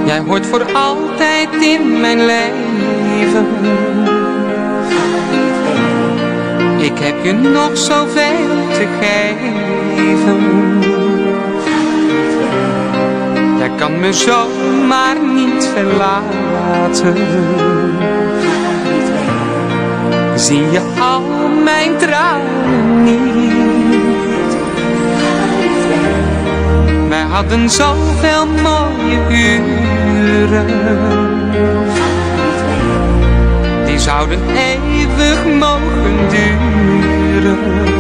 Jij hoort voor altijd in mijn leven. Ik heb je nog zoveel te geven. Jij kan me zomaar niet verlaten. Zie je al mijn tranen niet? Wij hadden zoveel mooie uren. Die zouden eeuwig mogen duren.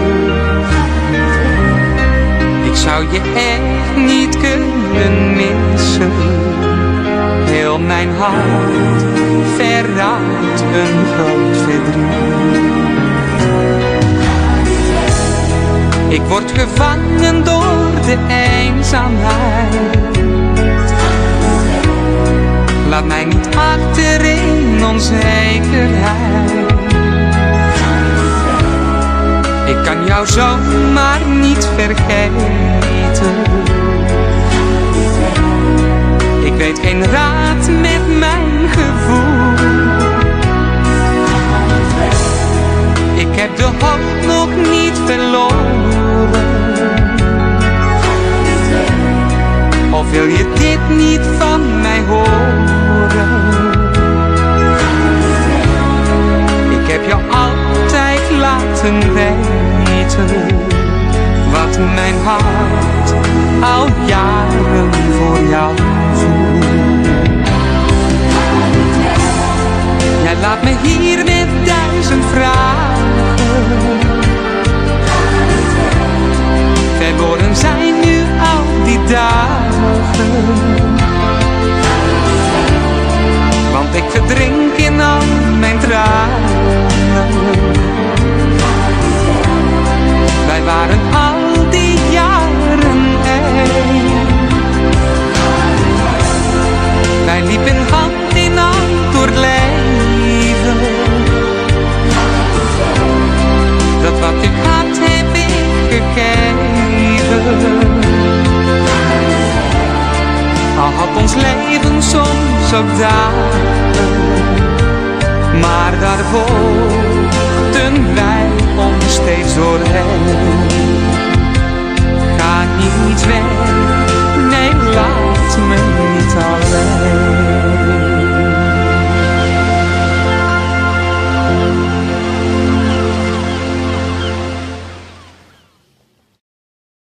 Ik zou je echt niet kunnen missen. Heel mijn hart verraadt een groot verdriet. Ik word gevangen door de eenzaamheid. Laat mij niet achter in onzekerheid. Ik kan jou zomaar niet vergeten. Ik weet geen raad met mijn gevoel. Ik heb de hoop nog niet verloren. Of wil je dit niet van mij horen? Ik heb jou altijd laten weten wat mijn hart al jaren voor jou voelt. Jij laat me hier met 1000 vragen. Verloren zijn nu al die dagen. Want ik verdrink in al mijn tranen. Wij waren al die jaren één. Wij liepen hand in hand door het leven. Dat wat ik had heb ik gegeven. Al had ons leven soms ook dagen, maar daar volgden wij ons steeds doorheen. Ga niet weg, nee laat